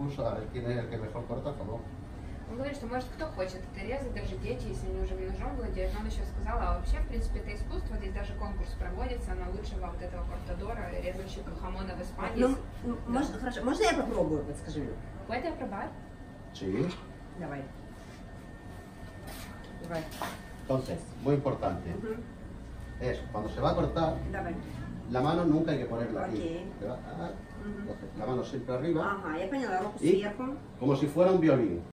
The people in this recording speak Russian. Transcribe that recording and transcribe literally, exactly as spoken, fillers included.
concurso a ver quién es el que mejor corta jamón. Он говорит, что может кто хочет это резать, даже дети, если они уже ножом владеют. Но он еще сказал, а вообще, в принципе, это искусство, здесь даже конкурс проводится на лучшего вот этого кортадора, резальщика хамона в Испании. Ну, ну, да. можно, хорошо, можно я попробую, вот скажи мне? ¿Puede probar? Sí. Давай. Давай. Entonces, muy importante, Угу. es cuando se va a cortar, Давай. la mano nunca hay que ponerla aquí. Окей. Se va a- Угу. Entonces, la mano siempre arriba, Ага, я поняла, руку И? сверху. como si fuera un violín.